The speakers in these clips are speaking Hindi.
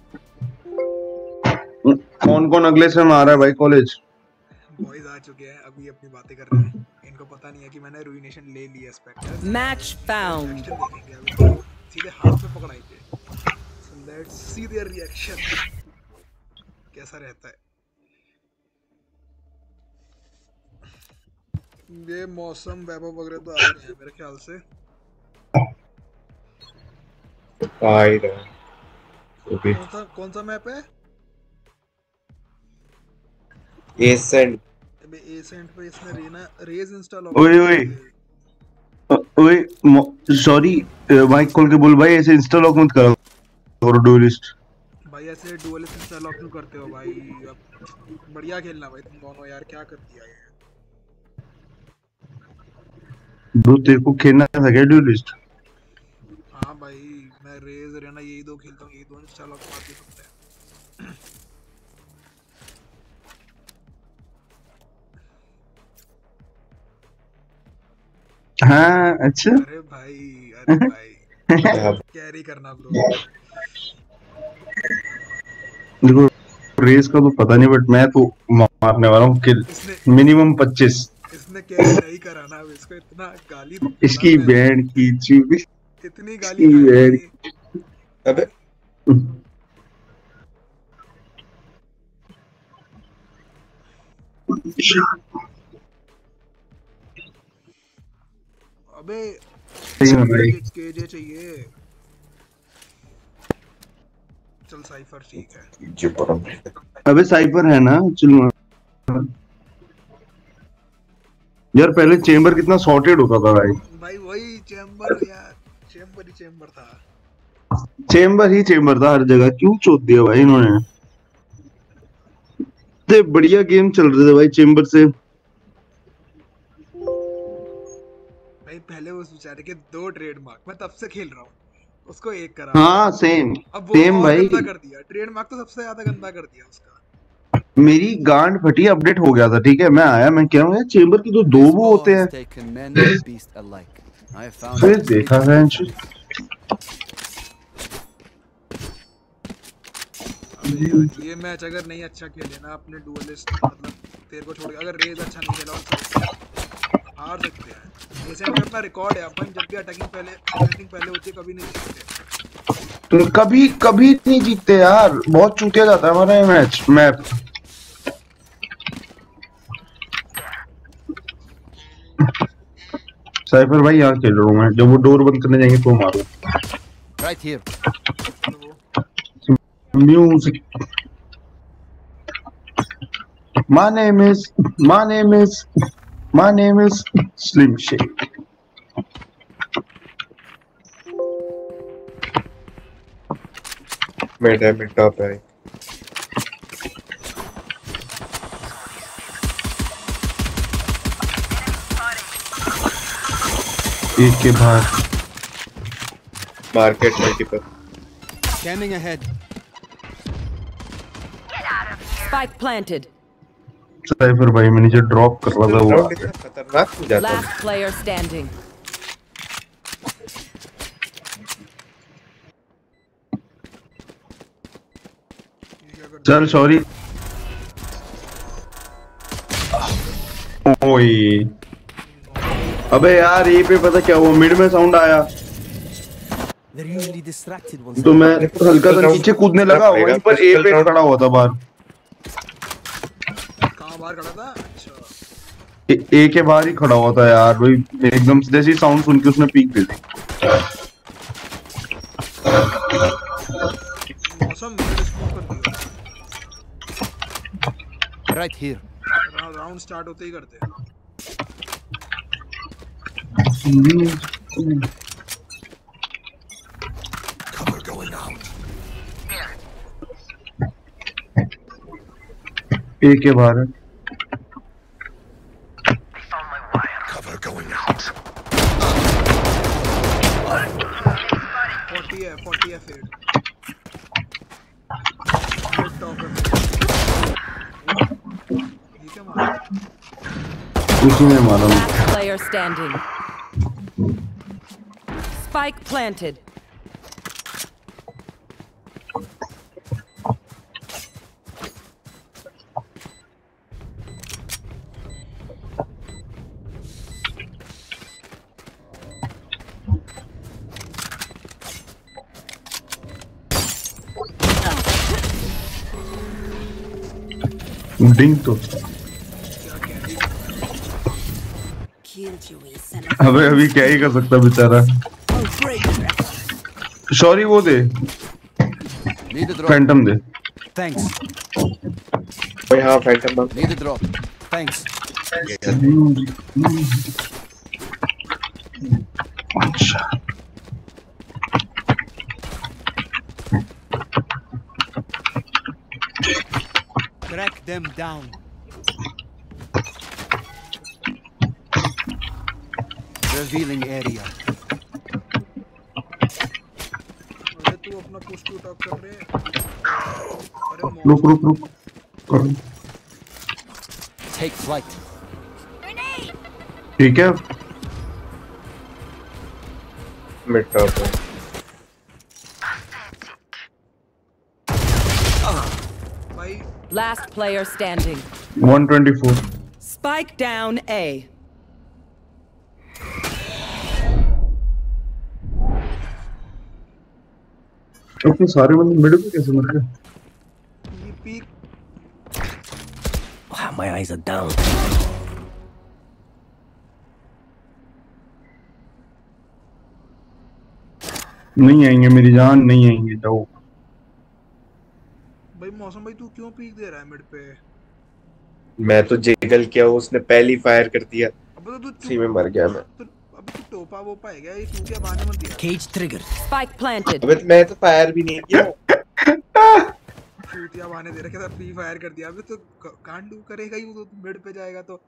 कौन कौन अगले से आ रहा है भाई कॉलेज? बॉयज आ चुके हैं, अभी अपनी बातें कर रहे हैं। इनको पता नहीं है कि मैंने रुइनेशन ले लिया स्पेक्टर। Match found. रिएक्शन देखेंगे अभी तो सीधे हाथ में पकड़ाएंगे। So let's see their reaction कैसा रहता है। ये मौसम वैभव वगैरह तो आ रहे हैं मेरे ख्याल से। आ ही रहा है। कौन सा मैप है? एसेंट। अबे एसेंट पे इसने रेज इंस्टॉल ओए सॉरी माइक खोल के बोल भाई, ऐसे इंस्टॉल लॉक मत करो और डुएलिस्ट भाई। ऐसे डुएलिस्ट इंस्टॉल लॉक क्यों करते हो भाई? अब बढ़िया खेलना भाई तुम दोनों यार, क्या कर दिया ये? ब्रो तेरे को खेलना था क्या डुएलिस्ट? हाँ भाई मैं रेज रेना यही दो खेलता हूँ, यही दो इंस्टॉल लॉक मार के सकते हैं। हाँ अच्छा। अरे भाई कैरी करना ब्रो। देखो रेस का तो पता नहीं, बट मैं तो मारने वाला हूँ किल मिनिमम 25। इसने कैरी नहीं करा ना, इसको इतना गाली इसकी बैंड की चीज, इतनी गाली खाई। अबे अबे केजे चाहिए। चल साइफर ठीक है। अबे साइफर है ना, चलो यार। पहले चेंबर कितना सॉर्टेड होता था भाई वही चेंबर यार, चेंबर ही चेंबर था। चेंबर ही चेंबर था हर जगह। क्यों चोद दिया भाई इन्होंने? इतने बढ़िया गेम चल रहे थे भाई चेंबर से। भाई पहले उस बेचारे के 2 ट्रेडमार्क मैं तब से खेल रहा हूँ, उसको 1 करा। हाँ सेम अब वो सेम और भाई। गंदा कर दिया, ट्रेडमार्क तो सबसे ज्यादा गंदा कर दिया उसका। मेरी गांड फटी, अपडेट हो गया था ठीक है। मैं आया, मैं कह रहा हूँ चेंबर की तो 2 वो होते हैं। फिर देखा है ये मैच अगर नहीं अच्छा खेले ना अपने डुएलिस्ट, मतलब तेरे को छोड़ के, अगर रेज अच्छा नहीं खेला और हार सकते हैं। ऐसे में अपना रिकॉर्ड है, अपन जब भी अटैकिंग पहले होती है कभी नहीं जीतते। तो कभी नहीं जीतते यार, बहुत चूतिया जाता है हमारा ये मैप। साइफर भाई यहाँ खेल रहा हूँ मैं, जब वो डोर बंद करने जाएंगे तो मारो। Right here. Music. My name is Slim Shady. मेरा मिड टॉप है। एक के बाहर market multiple. Scanning ahead. Spike planted. Cypher भाई मैं नीचे ड्रॉप कर रहा था वो। खतरनाक हो जाता है। Last player standing. चल सॉरी। ओए अबे यार ये पे पता क्या हुआ, मिड में साउंड आया तो मैं हल्का सा नीचे कूदने लगा, वहीं पर ए पे खड़ा हुआ था बाहर। कहां बाहर खड़ा था? अच्छा ए के बाहर ही खड़ा हुआ था यार भाई। एकदम से जैसी साउंड सुन के उसने पीक दे दी। मौसम स्मोक कर दिया। Right here. राउंड स्टार्ट होते ही करते हैं। Cover going out. ए के बाहर है। Cover going out. 40 है फेड। ये क्या मारा? उसी ने मारा। Last player standing. Spike planted. डिंग तो क्या कैंडी अबे अभी क्या ही कर सकता बेचारा। सॉरी वो दे Need a drop. फैंटम दे। Thanks. ओए हाँ फैंटम मांग। Need a drop. Thanks. अच्छा Track them down. Revealing area. अरे तू अपना पुश टू टॉक कर रहे अरे रुक रुक रुक कर। Take flight. ठीक है मिड टॉप है। भाई Last player standing. 124 Spike down A. अपने सारे बंदे मिड पे कैसे मर गए? ये peek Wow, my eyes are down. नहीं आएंगे मेरी जान, नहीं आएंगे, जाओ। भाई मौसम भाई तू क्यों पीक दे रहा है मिड पे? मैं तो जेगल किया उसने पहली फायर कर दिया। अबे तो उसी में मर गया मैं। अबे तू टोपा वो पाएगा ये तू क्या बहाने मत दिया। Cage triggered. Spike planted. अबे मैं तो फायर भी नहीं किया। चूतिया बहाने दे रहा क्या फ्री फायर कर दिया। अबे तो कांड करेगा ही वो तो मिड पे जाएगा तो।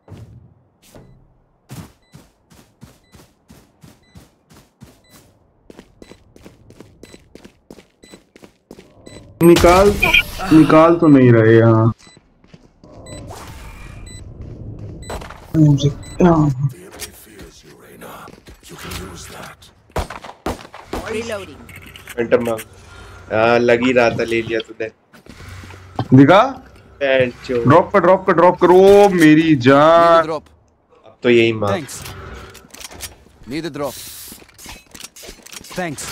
निकाल तो नहीं रहे यहाँ। Reloading. फैंटम मांग। हाँ लग ही रहा था, ले लिया तूने। दिखा पैंचो। ड्रॉप कर ओ मेरी Need a जान। drop. अब तो यही मांग। Thanks. Need a drop. Thanks.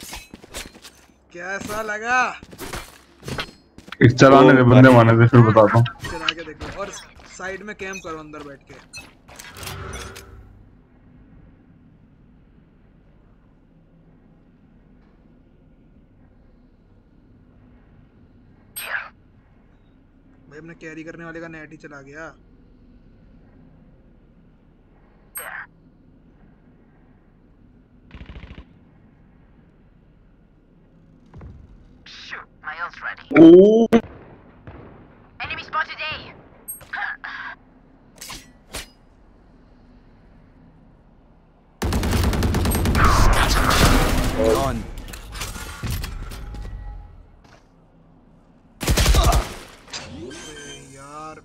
कैसा लगा? एक चलाने दे, बंदे मारने दे, फिर बताता हूँ। चला के देखो और साइड में कैंप करो अंदर बैठ के। भाई अपने कैरी करने वाले का नेट ही चला गया। ओ Enemy spotted A. On. यार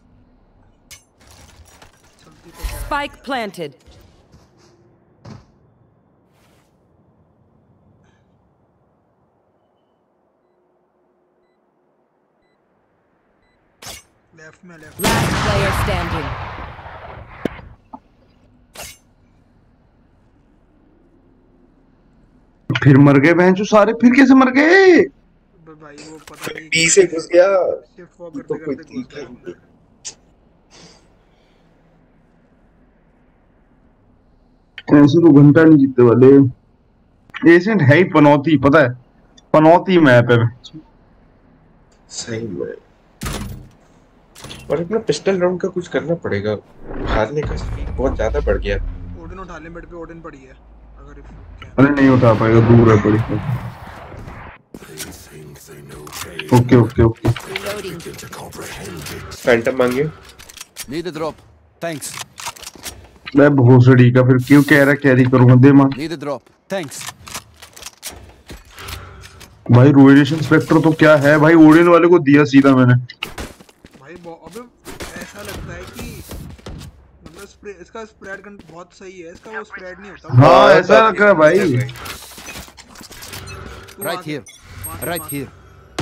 चलती तो क्या? Spike planted. लेफ्ट में लेफ्ट। Last player standing. फिर मर गए बहन जो सारे, फिर कैसे मर गए? भाई वो पता नहीं बी से घुस गया। शिफ्ट वॉक तो करते कोई करते घुस ठीक गया है। अंदर। ऐसे तो घंटा नहीं जीतने वाले। एजेंट है ही पनौती, पता है, पनौती मैप है। सही में। और अपना पिस्टल राउंड का कुछ करना पड़ेगा। हारने का स्पीड बहुत ज्यादा बढ़ गया। ओडिन उठा ले, मिड पे ओडिन पड़ी है अगर if you can। अरे नहीं उठा पाएगा, दूर है बड़ी। Okay okay okay Reloading. Phantom मांगिए। Need a drop. Thanks. मैं भोसड़ी का फिर क्यों कह रहा कैरी करूंगा? दे मां Need a drop. Thanks. भाई। रोएशन स्पेक्टर तो क्या है भाई, ओडिन वाले को दिया सीधा मैंने। भाई अबे ऐसा लगता है कि मतलब स्प्रे इसका स्प्रेड बहुत सही है, इसका वो स्प्रेड नहीं होता। हाँ ऐसा लग रहा है भाई। तू Right आगे- here. वहाँ पे Right मार। here.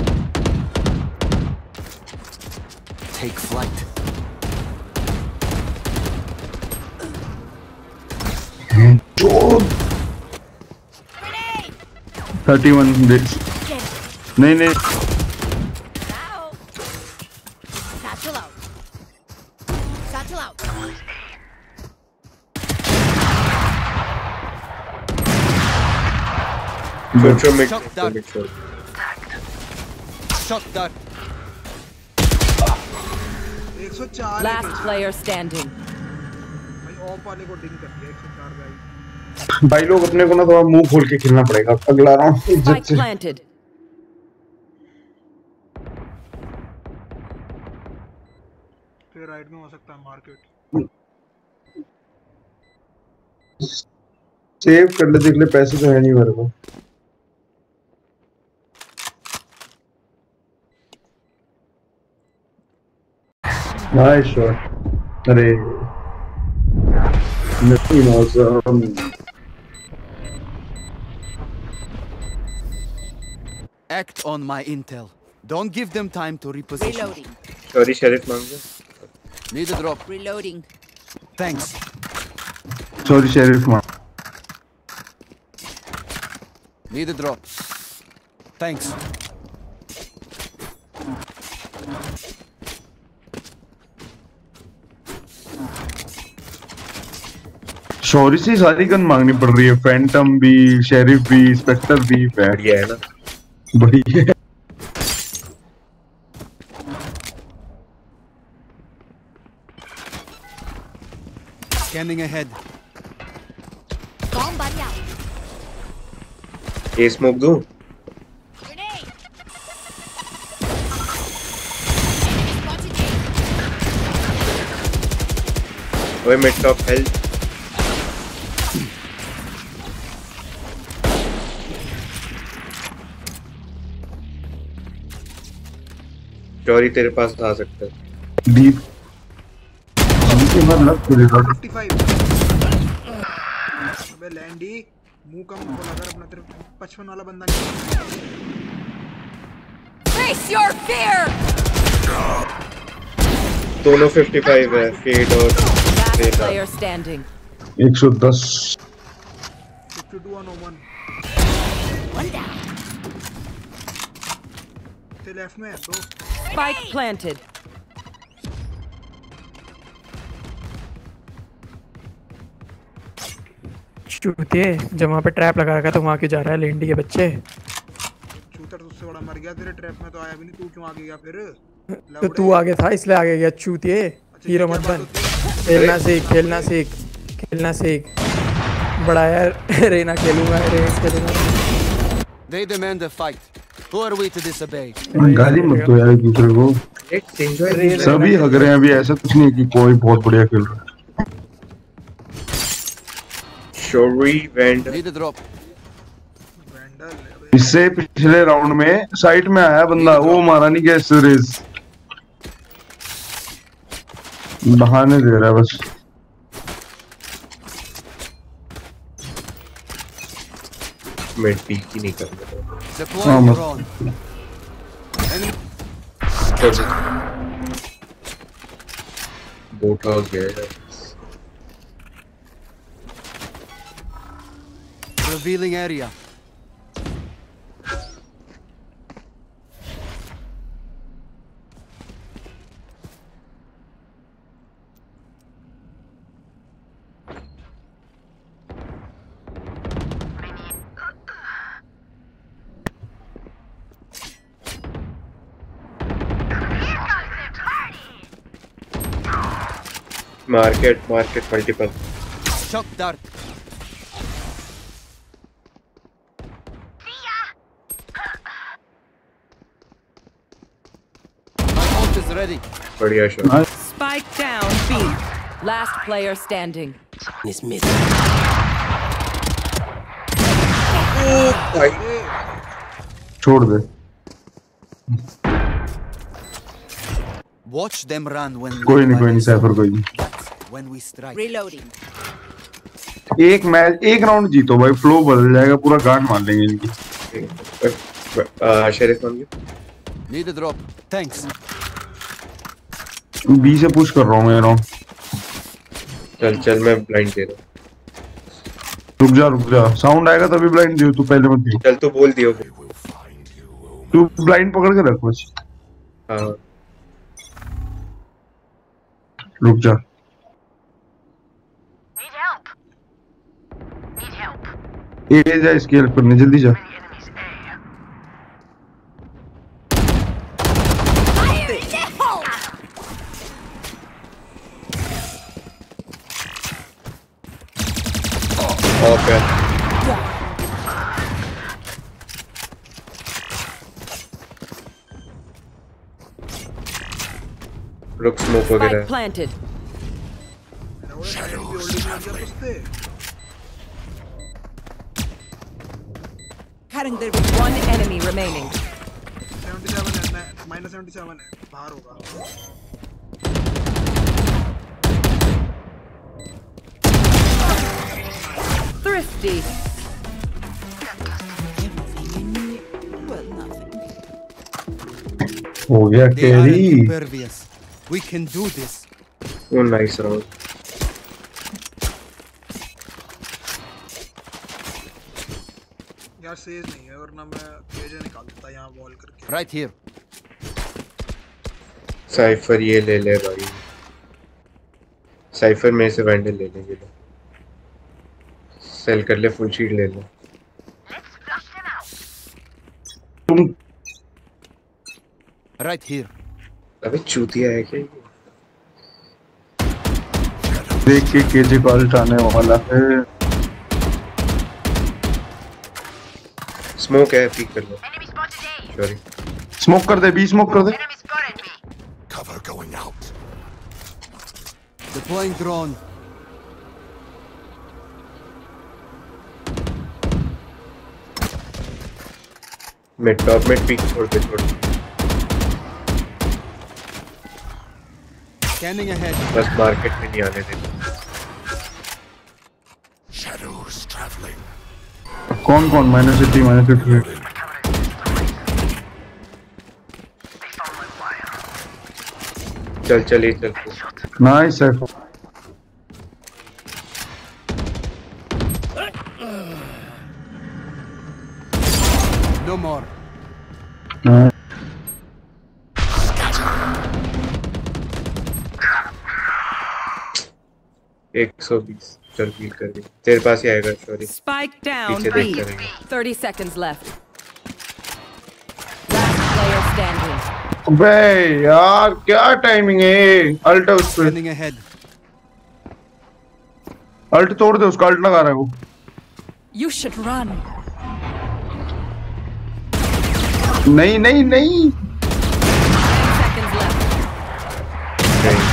Take flight. चोद 31 डेज। नहीं नहीं Satchel out. Shoot from mid. Shock From dart. mid short. Shock dart. 104 है Last player standing. भाई ऑफ वाले को डिंग कर दिया 104 भाई। भाई लोग अपने को ना थोड़ा मुंह खोल के खेलना पड़ेगा अगला राउंड इज्जत Spike से। planted. फिर राइट में हो सकता है मार्केट। सेव कर ले देख ले, पैसे तो है नहीं मेरे को। Nice shot. अरे नहीं मौसम। Act on my intel. Don't give them time to reposition. Reloading. Sorry, Sheriff मांग रहा। Need a drop. Reloading. Thanks. Sorry Sheriff मान। Need a drop. Thanks. शौरी से सारी गन मांगनी पड़ रही है, फैंटम भी, शेरिफ भी, स्पेक्टर भी। बढ़िया है ना। बढ़िया। Scanning ahead. Bomb buddy out. ये स्मोक दूं? Grenade. Spotted A. ओए मिड टॉप हेल्थ। चोरी तेरे पास आ सकता है। डीप के बाद लग पूरे 55। अबे लैंडी मुंह कम खोला कर अपना, तेरे 55 वाला बंदा नहीं। Face your fear. दोनों 55 है, फेड और Last Fade. player standing. 110। 52 on 1। One down. ते लेफ्ट में है तो Spike planted. चूतिए, जब वहाँ पे ट्रैप लगा रखा तो वहाँ क्यों जा रहा है लेंडी के बच्चे? चूतर तुझसे बड़ा मर गया, तेरे ट्रैप में तो आया भी नहीं, तू क्यों आगे गया फिर? तो तू आगे था इसलिए आगे गया चूतिए। हीरो मत बन, खेलना सीख, खेलना सीख, खेलना सीख। बड़ा यार रेना खेलूंगा, रेस खेलूंगा। They demand a fight. Who are we to disobey? गाली मत दो यार एक दूसरे को। Let's enjoy. सभी हग रहे हैं अभी, ऐसा कुछ नहीं है कि कोई बहुत बढ़िया खेल रहा है। शोरी वेंड। Need a drop. वैंडल है बे। इससे पिछले राउंड में साइड में आया बंदा, वो मारा नहीं गया इससे रेस। बहाने दे रहा है बस। मैं पीक ही नहीं कर रहा। Deploy must- drone. Enemy. Boat house गया है। Revealing area. Market multiple. Shock dart. My ult is ready. बढ़िया shot. Spike down B. Last player standing. छोड़ दे। Watch them run when we कोई नहीं सैफर कोई नहीं। when we strike. Reloading. एक मैच एक राउंड जीतो भाई, फ्लो बदल जाएगा, पूरा गांड मार लेंगे इनकी। शेरिफ मांग गया। Need a drop. Thanks. B से पुश कर रहा हूँ मैं राउंड। चल मैं ब्लाइंड दे रहा हूँ। रुक जा, साउंड आएगा तभी ब्लाइंड दियो, तू पहले मत दियो। चल तू बोल दियो। तू ब्लाइंड पकड़ के रख बस। हाँ रुक जा। Need help. Need help. ए जा इसकी हेल्प करने, जल्दी जा। Many enemies ओके रुक स्मोक Spike वगैरह planted. One enemy remaining. 77 है, -77 है, बाहर होगा। Thrifty. हो गया They aren't carry. impervious. We can do this. वो नाइस राउंड यार सेज नहीं है, वरना मैं केजे निकाल देता यहाँ वॉल करके। Right here. साइफर ये ले ले भाई साइफर में से वैंडल ले ले ये ले सेल कर ले फुल शीट ले ले तुम Right here. अबे चूतिया है क्या ये? देख के केजे का अल्ट आने वाला है। स्मोक है पीक कर लो सॉरी स्मोक कर दे, बी स्मोक कर दे। Deploying drone. Mid top mid peek छोड़ दे छोड़ दे। Scanning ahead. बस मार्केट में नहीं आने दे कौन कौन -80 -50। चल चल ये चल नाइस है। No more. हाँ। 120 चल पीक कर दे तेरे पास ही आएगा सॉरी Spike down पीछे B. देख करेंगे 30 seconds left. Last player standing. अबे यार क्या टाइमिंग है। अल्ट है उस पे, Scanning ahead. अल्ट तोड़ दे उसका, अल्ट लगा रहा है वो। You should run. नहीं नहीं नहीं 10 seconds left.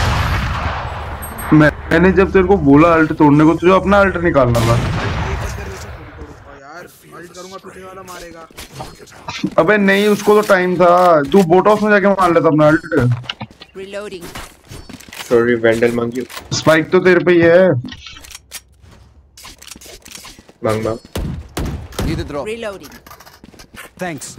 मैंने जब तेरे को बोला अल्ट तोड़ने को, तुझे अपना अल्ट निकालना था। यार अल्ट करूंगा पीछे वाला मारेगा। अबे नहीं, उसको तो टाइम था। तू बोट हाउस में जाके मार लेता अपना अल्ट। Reloading. सॉरी वैंडल मांगी स्पाइक तो तेरे पे ही है। मांग मांग Need a drop. Reloading. Thanks.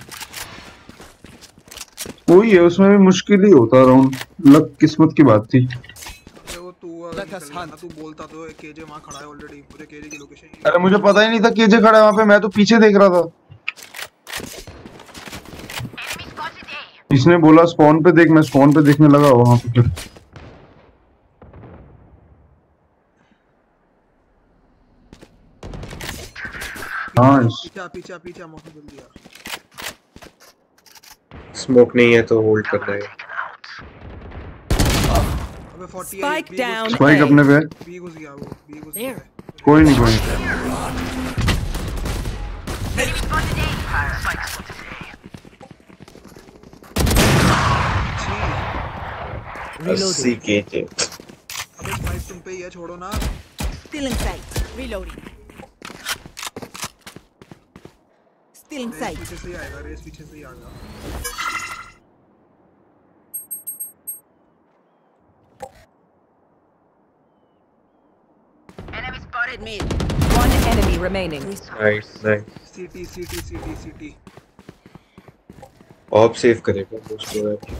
वही है, उसमें भी मुश्किल ही होता राउंड। लक किस्मत की बात थी। वो तू अगर Let us निकल hunt. ना, तू बोलता तो केजे वहां खड़ा है ऑलरेडी। मुझे केजे की लोकेशन अरे मुझे पता ही नहीं था केजे खड़ा है वहां पे, मैं तो पीछे देख रहा था। इसने बोला स्पॉन पे देख, मैं स्पॉन पे देखने लगा वहां पे। फिर हाँ पीछे पीछे पीछे मौका जल्दी यार। स्मोक नहीं है तो होल्ड करना है अबे 48 Spike down स्पाइक A. अपने पे है। बी घुस गया वो, बी घुस गया। कोई नहीं कोई नहीं। अस्सी केजे अबे स्पाइक तुम पे ही है, छोड़ो ना। Still in sight. Reloading. Still in Raze sight. पीछे से ही आएगा, रेस पीछे से ही आएगा। Enemy spotted mid. One enemy remaining. Nice nice CT CT CT CT. Off save करेगा मोस्ट प्रोबेबली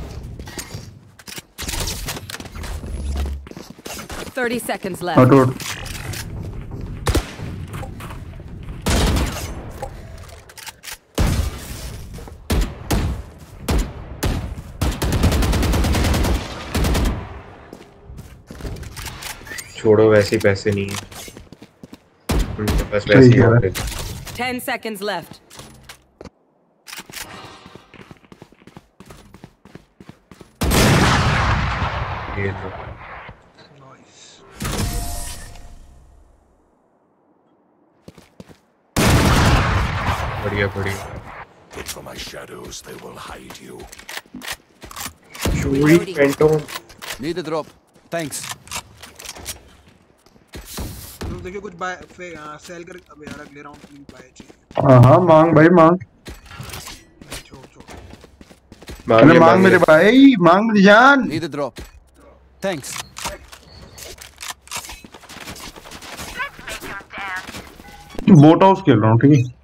30 seconds left. हटो छोड़ो वैसे ही पैसे नहीं है उनके पास वैसे सही ही कह रहा है। होते 10 seconds left. ये लो। नाइस। बढ़िया बढ़िया। चूड़ी पेंटों Need a drop. Thanks. तो देखिए कुछ बाय सेल कर। अबे यार अगले राउंड के लिए बाय चाहिए। हाँ मांग भाई मांग। नहीं, छोड़। अरे मांग मेरे भाई, मांग मेरी जान। Need a drop. Thanks. Boat house खेल रहा हूँ, ठीक है।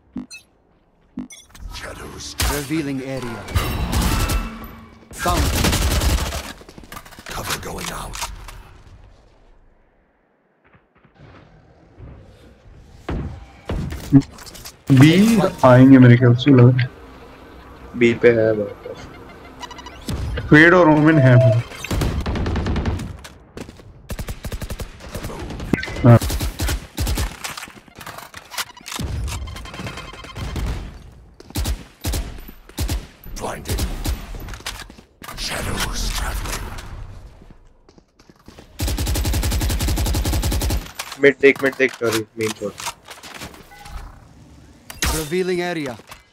Revealing area. Sound. बी आएंगे मेरे ख्याल से, लग बी पे है बहुत। फेड और ओमेन है। हाँ। मिड देख sorry main shot. Revealing area.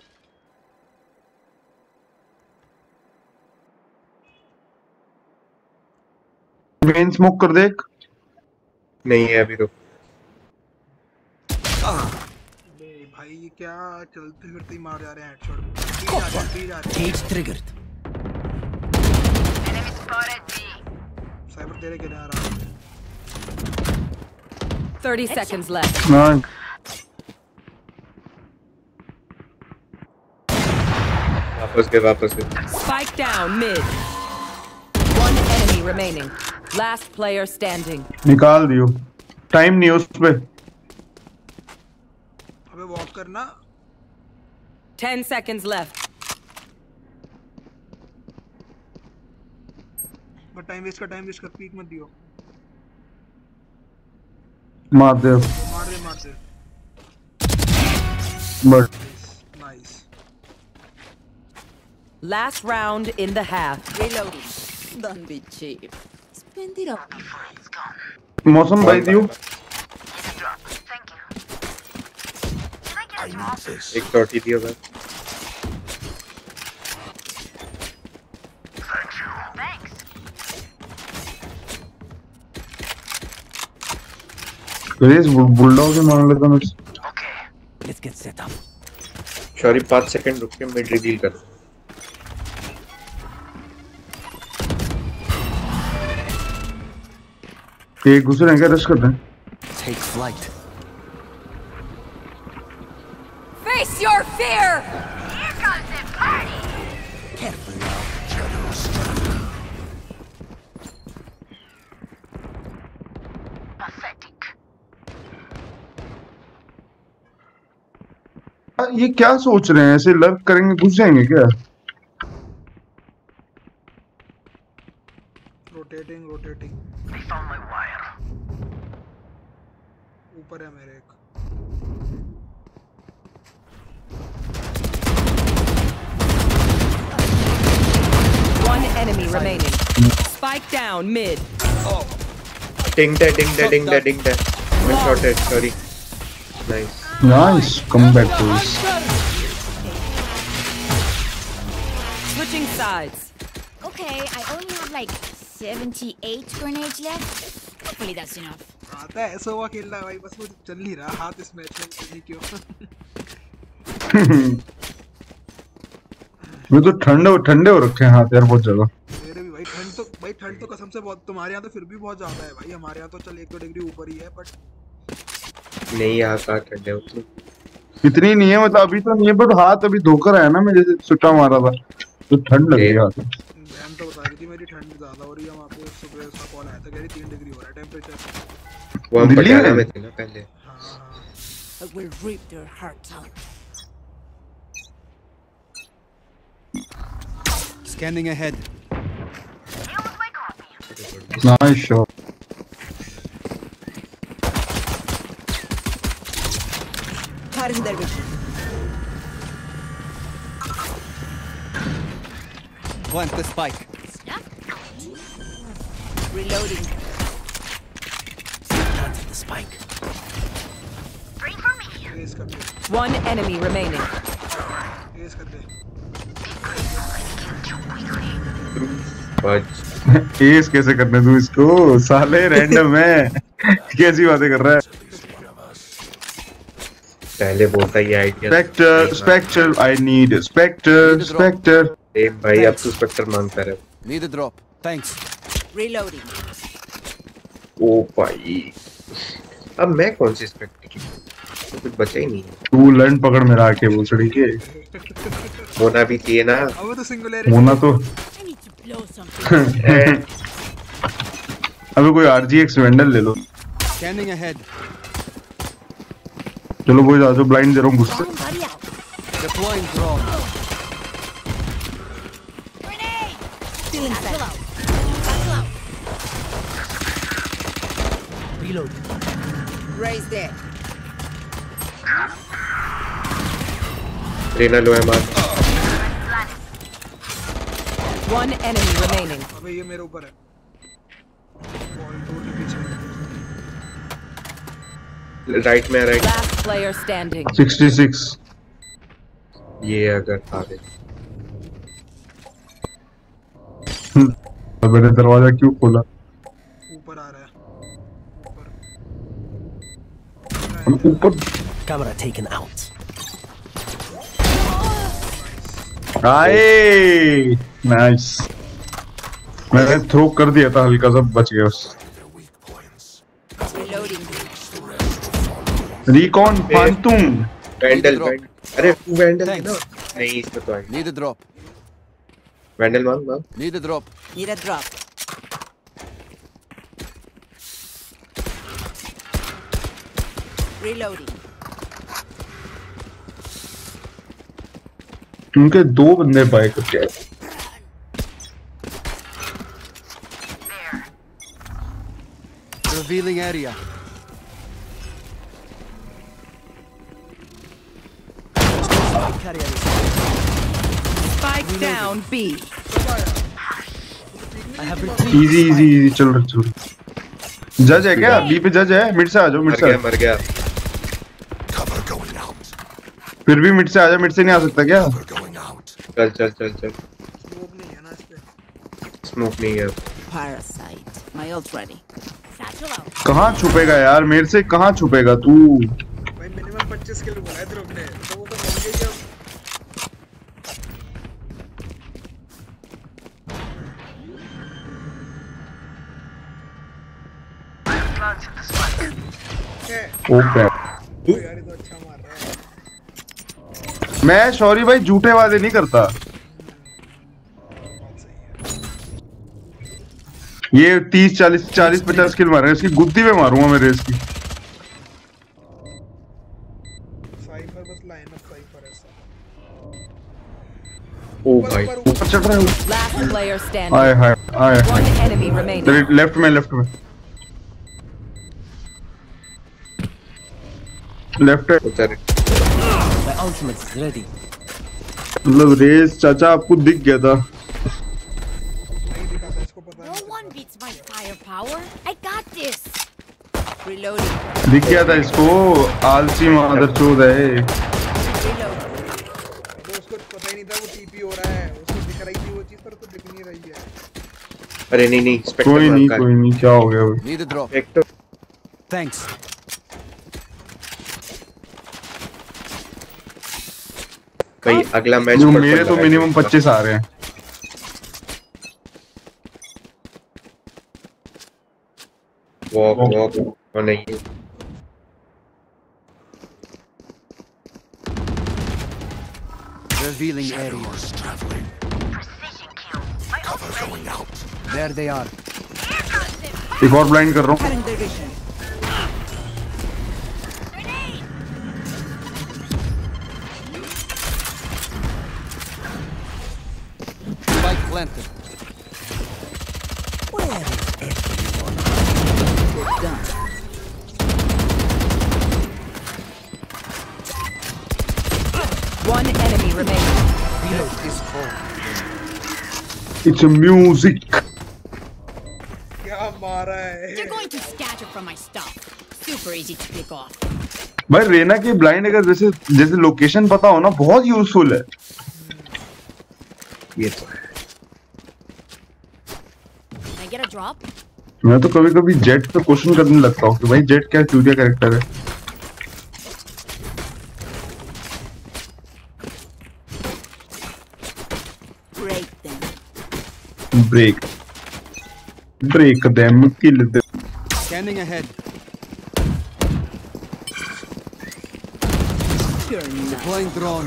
Main smoke कर देख। नहीं है अभी तो। अबे भाई ये क्या चलते फिरते ही मार जा रहे हैं हेडशॉट। बी जा रहे हैं। Cage triggered. साइबर तेरे के लिए आ रहा है। 30 seconds left. नाइस। वापस गए। Spike down mid. One enemy remaining. Last player standing. निकाल दियो, टाइम नहीं है उस पे। अबे वॉक करना। 10 seconds left. But time waste कर पीक मत दियो। मार दे मार दे। But nice. Last round in the half. Reloading. Don't be cheap. Spend it up. मौसम भाई दियो। एक शॉट ही दिया बस। रेस बुलडॉग से मार लेता मेरे से। Let's get set up. Sorry 5 second रुक के मिड रिवील कर। एक घुस रहे हैं क्या, रश करते हैं। Take flight. Face your fear. Here comes the party. Careful now. Pathetic. ये क्या सोच रहे हैं, ऐसे लर्क करेंगे घुस जाएंगे क्या? रोटेटिंग। ऊपर है मेरे एक। One enemy remaining. Spike down mid. Ding दे। One shot है, sorry. Nice. Nice comeback boys. Switching sides. Okay, I only have like 78 grenades left. Hopefully that's enough. आता है ऐसा हुआ खेलना है भाई, बस वो चल नहीं रहा हाथ इस मैच में, पता नहीं क्यों। ये तो ठंडे हो रखे हैं हाथ यार बहुत ज्यादा। मेरे भी भाई ठंड तो कसम से बहुत, तुम्हारे यहाँ तो फिर भी बहुत ज्यादा है भाई, हमारे यहाँ तो चल 1-2 डिग्री ऊपर ही है, बट नहीं यहाँ का ठंडे होते इतनी नहीं है, मतलब अभी तो नहीं है, बट हाथ अभी धोकर आया ना मैं, जैसे सुट्टा मारा था तो ठंड लग रही है हाथ में। मैम तो बता रही थी मेरी ठंड ज्यादा हो रही है, वहाँ पे सुबह उसका कॉल आया था, कह रही 3 डिग्री हो रहा है टेम्परेचर। वो हम दिल्ली पटियाला में? में थे ना पहले। I will rip their hearts out. Scanning ahead. Nice shot. Cutting their vision. Plant the spike. Snuff out. Reloading. Raze कर दे, One enemy remaining. रेस कर दे। बच एस कैसे करने दूं इसको, साले रैंडम है। कैसी बातें कर रहा है। पहले बोलता ये idea Spectre I need Spectre. ए भाई अब तू स्पेक्टर मांगता रहे। Need a drop. Thanks. Reloading. ओ भाई अब मैं कौन सी स्पेक्टर की, तो कुछ बचा ही नहीं है। तू लैंड पकड़ मेरा आके भोसड़ी के। होना भी चाहिए ना। अब तो सिंगुलैरिटी होना तो I need to blow something. अबे कोई RGX वेंडल ले लो। Scanning ahead. चलो बोझ आ जाओ, ब्लाइंड दे रहा हूँ घुस के। Body out. Deploying drone. Grenade. Still inside. Satchel out. Reload. Raise there. Raina लो है मार। One enemy remaining. अबे ये मेरे ऊपर है, बॉल डोर के पीछे। राइट में राइट। Last player standing. 66। ये अगर आ गए मैंने दरवाजा क्यों खोला। ऊपर आ रहा है, ऊपर Camera taken out. आए नाइस। मैंने थ्रो कर दिया था हल्का सा, बच गया बस। Reloading. रिकॉन फांतुम। वैंडल अरे तू वैंडल है Thanks. ना। नहीं इसमें तो आई Need a drop. वैंडल मांग मांग। Need a drop. Need a drop. Reloading. उनके दो बंदे बाय करके आए। Revealing area. Spike down B. I have easy easy easy चल रहा। जज है क्या? बी पे जज है। मिड से आ जाओ, मिड से आ जाओ। मर गया। फिर भी मिड से आ जाओ, मिड से नहीं आ सकता क्या? चल चल चल चल। स्मोक नहीं है ना इस पे। स्मोक नहीं है। Parasite. My ult ready. Satchel out. कहाँ छुपेगा यार, मेरे से कहाँ छुपेगा तू? भाई मिनिमम 25 किलो बोला है ध्रुव ने, तो वो तो मिल गई अब। ओके यार ये तो अच्छा मार रहा है। मैं सॉरी भाई, झूठे वादे नहीं करता। ये 30 40 40 50 किल मारे, इसकी गुद्दी पे मारूंगा मैं रेस की। साइफर बस लाइन अप साइफर ऐसा। ओ भाई ऊपर चढ़ रहा है। Last player आए standing. हाय आए। One enemy remaining. तेरे लेफ्ट में लेफ्ट है। उतर। My ultimate is ready. मतलब रेस चाचा आपको दिख गया था। नहीं दिखा था, इसको पता No नहीं one beats my firepower. I got this. Reloading. दिख गया था इसको। आलसी मादरचोद है। Reloading. तो उसको पता ही नहीं था वो टीपी हो रहा है, उसको दिख रही थी वो चीज, पर तो दिख नहीं रही है। अरे नहीं नहीं स्पेक्टर कोई नहीं मांग कोई नहीं, क्या हो गया भाई? Need a drop. Spectre. Thanks. भाई अगला मैच जो मेरे तो मिनिमम 25 आ रहे हैं। वॉक वॉक और नहीं Revealing area. There they are. एक और ब्लाइंड कर रहा हूँ। Cutting their vision. Spike planted. Done. One enemy remaining. Death is cold. It's a music. क्या मारा है। You're going to scatter from my stuff. Super easy to pick off. भाई रेना की ब्लाइंड अगर जैसे जैसे लोकेशन पता हो ना बहुत यूजफुल है। ये तो है। Can I get a drop? मैं तो कभी कभी जेट पे क्वेश्चन करने लगता हूँ कि भाई जेट क्या चूतिया कैरेक्टर है। Break them. break them, kill them. Scanning ahead. Deploying drone.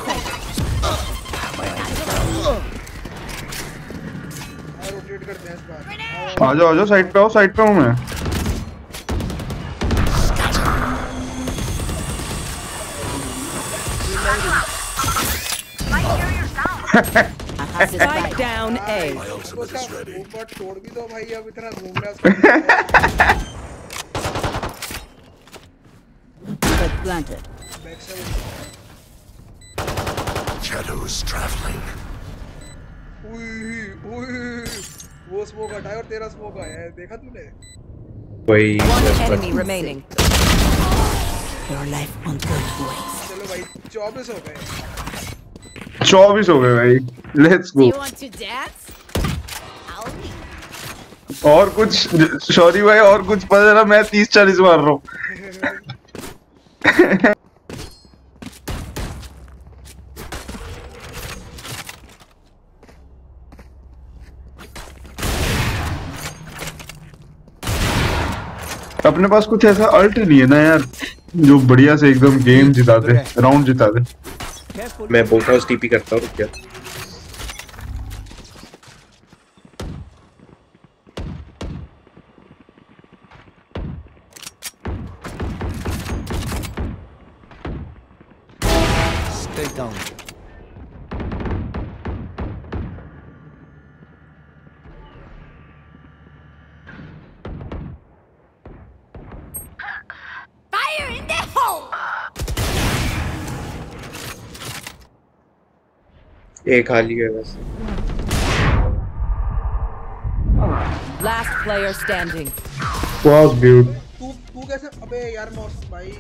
Rotate करते हैं इस बार। आ जाओ साइड पे आओ, साइड पे हूँ मैं। Spike down A. ऊपर छोड़ भी दो भाई, अब इतना घूम रहा है। Planted. Shadows traveling. वो स्मोक हटाया और तेरा स्मोक आया है, देखा तूने? वही One enemy remaining. Your life on good ways. चलो भाई 24 हो गए। 24 हो गए भाई, let's Do go. you want to dance? I'll leave. और कुछ सॉरी भाई, और कुछ पता चला मैं 30-40 मार रहा हूँ। अपने पास कुछ ऐसा अल्ट नहीं है ना यार जो बढ़िया से एकदम गेम जिता दे, राउंड जिता दे। मैं बोट हाउस टीपी करता हूँ क्या? Stay down. Fire in the hole! एक खाली है बस। Last player standing. वाह ब्यूट। तू कैसे? अबे यार मौसम भाई।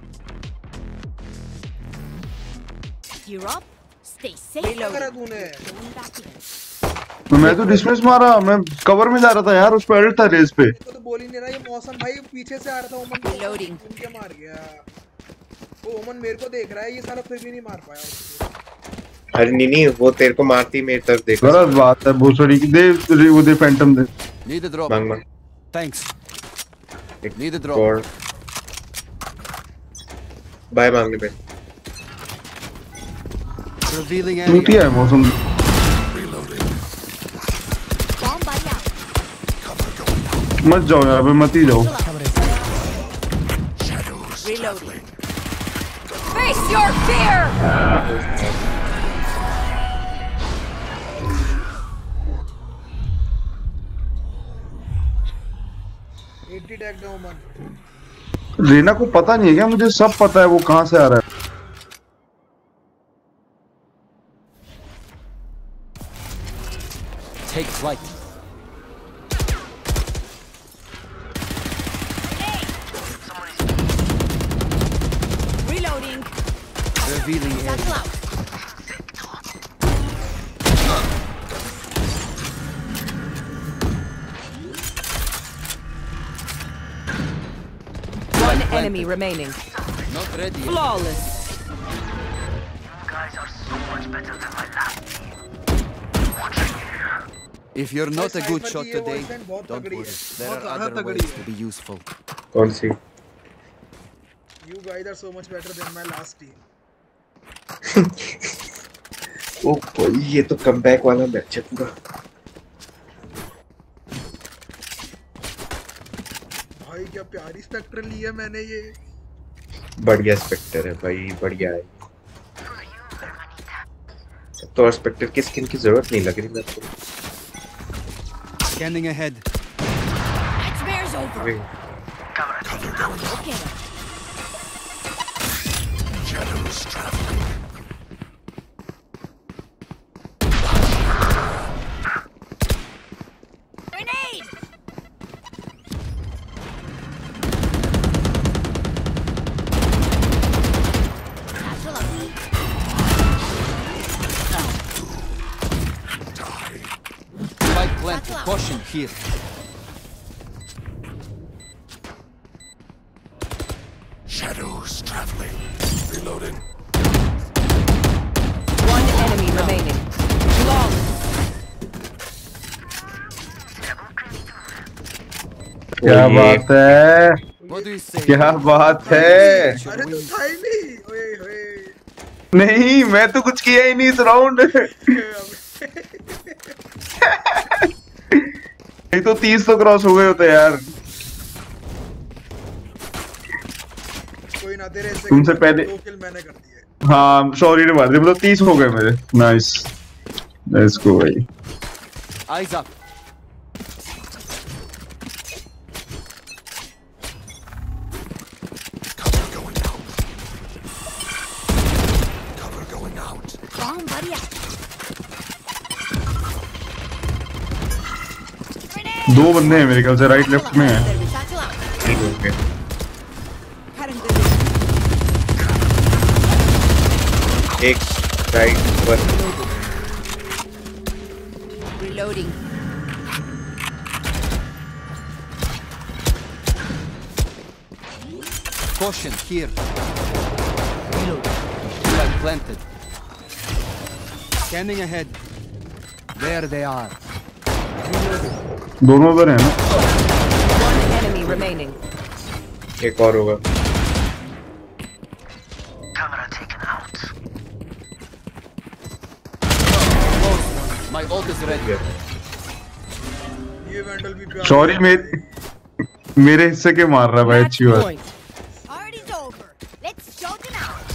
You're up. Stay safe. क्या करा तूने? Going back in. मैं तो डिस्मिस मारा, मैं कवर में जा रहा था यार, उस पे अल्ट था रेस पे। तो बोल ही नहीं रहा, ये मौसम भाई पीछे से आ रहा था, ओमन Reloading. उनके मार गया। वो ओमन मेरे को देख रहा है, ये साला फिर भी नहीं मार पाया उसको। अरे नहीं वो तेरे को मारती मेरी तरफ देख। गलत बात है भूसड़ी की। दे वो दे फैंटम दे। Need a drop. मांग Thanks. Need a drop. और बाय मांगने पे। Revealing चूतिया area. है मौसम। Bomb buddy out. मत जाओ यार, अबे मत ही जाओ। Reloading. Face your fear! 80 tag दो ओमन। रीना को पता नहीं है क्या? मुझे सब पता है वो कहाँ से आ रहा है। Take flight. Reloading. Revealing area. Satchel out. One enemy remaining. Not ready. Flawless. If you're not a good shot ये today, boyfriend बहुत don't तगड़ी worry. है। There बहुत are ज़्यादा other तगड़ी ways है। to be useful. कौन सी? You guys are so much better than my last team. ओ भाई ये तो कमबैक वाला मैच है पूरा। भाई क्या प्यारी स्पेक्ट्रल ली है मैंने ये। बढ़िया स्पेक्टर है भाई, बढ़िया है। तो और स्पेक्टर की स्किन की जरूरत नहीं लग रही मेरे को। Scanning ahead. Nightmare's over. अबे, Okay. Shadows traveling. Grenade! planted. Caution here. Shadows traveling. Reloading. One enemy remaining. Long. क्या बात है, What do you say? क्या बात है। अरे तो था ही नहीं। ओए होए। नहीं, मैं तो कुछ किया ही नहीं इस राउंड। नहीं तो 30 तो क्रॉस हो गए होते यार। कोई ना, तेरे से तुमसे पहले 2 किल मैंने कर दिए। हाँ सॉरी ने मार दिया, मतलब 30 हो गए मेरे। नाइस, लेट्स गो भाई। Eyes up. Cover going out. Cover going out. Bomb buddy. दो बंदे हैं मेरे ख्याल से, राइट लेफ्ट में है। एक right one. Reloading. Caution here. Flag planted. Scanning ahead. There they are. दोनों उधर हैं ना। One enemy remaining. एक और होगा। My ult is ready. ये वेंडल भी प्यार। सॉरी मेरे हिस्से के मार रहा है भाई। अच्छी बात। Party's over. Let's show them out.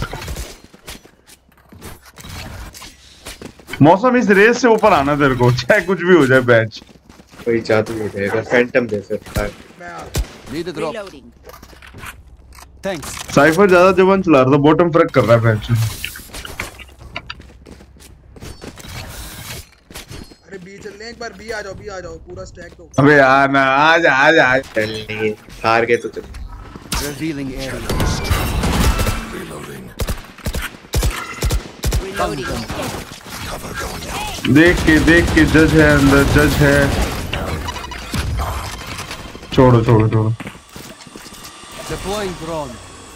मौसम इस रेस से ऊपर आना तेरे को, चाहे कुछ भी हो जाए बैच। कोई जादू नहीं देगा, फैंटम दे सकता है। मैं आ Need a drop. Reloading. Thanks. Cypher ज्यादा जवान चला रहा था, बॉटम फ्रैग कर रहा है बैच। अरे बी चल ले, एक बार बी आ जाओ, पूरा स्टैक तो। अबे यार ना, आज चल नहीं, हार गए तो चल। Revealing area. Reloading. Reloading. Cover going out. देख के जज है अंदर, जज है। छोड़ो। Deploying drone.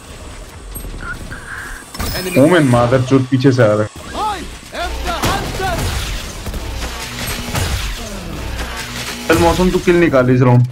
ओमेन मादर चोट पीछे से आ रहा है। I am the hunter. चल मौसम तू किल निकाल इस राउंड।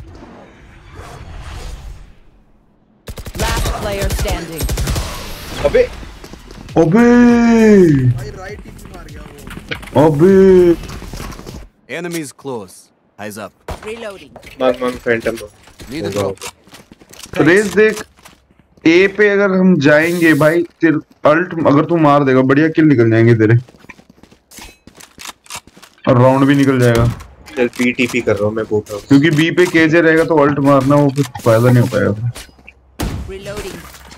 Last player standing. अबे अबे भाई राइट टीम मार गया वो। अबे Enemies close. Eyes up. Reloading. मांग फैंटम दो। Need a drop. रेस देख, ए पे अगर हम जाएंगे भाई, तेरे अल्ट अगर तू मार देगा बढ़िया किल निकल जाएंगे तेरे, और राउंड भी निकल जाएगा। चल पीटीपी कर रहा हूँ मैं, बोल रहा हूँ। क्योंकि बी पे केजे रहेगा तो अल्ट मारना वो फिर फायदा नहीं हो पाएगा। Reloading.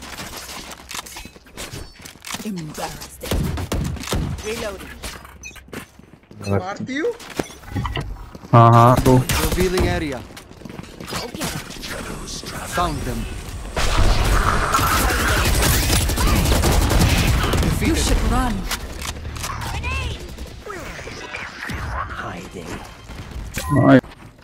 Embarrassing. Reloading. मारती हूँ। हाँ तो Revealing area. Okay. Found them. You should run. Hiding. हाँ,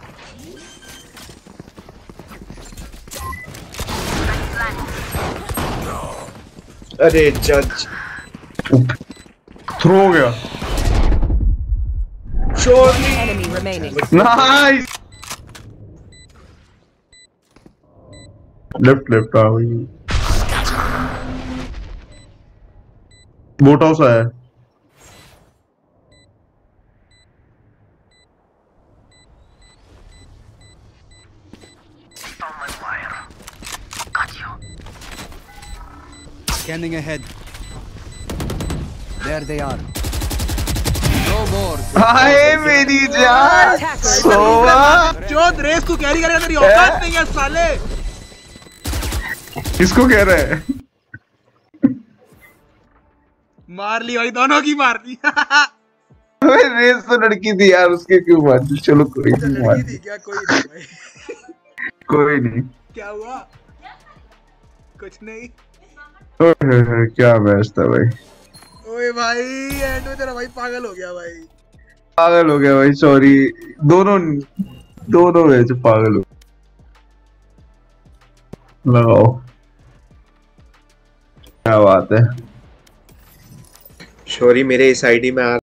अरे जज थ्रो हो गया। One enemy remaining. नाइस। लेफ्ट आ गई। बोट हाउस आया। Scanning ahead. There they are. No more. हाय मेरी जान सोवा। चोद रेस तू कैरी करेगा, तेरी औकात नहीं है साले। किसको कह रहा है? मार ली भाई, दोनों की मार दी। अबे रेस तो लड़की थी यार, उसके क्यों मार दी? चलो कोई नहीं मार लड़की थी क्या? कोई नहीं भाई। कोई नहीं। क्या हुआ? कुछ नहीं। क्या मैच था भाई। ओए भाई एंड में तेरा भाई पागल हो गया भाई। पागल हो गया भाई, सॉरी। दोनों वैसे पागल हो। लगाओ, क्या बात है। शौरी मेरे इस आईडी में आ